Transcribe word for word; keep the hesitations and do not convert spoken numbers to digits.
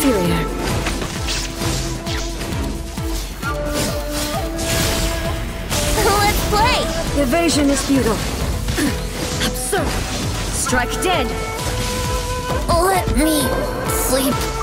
inferior. Let's play! Evasion is futile. Absurd. Strike dead. Let me sleep.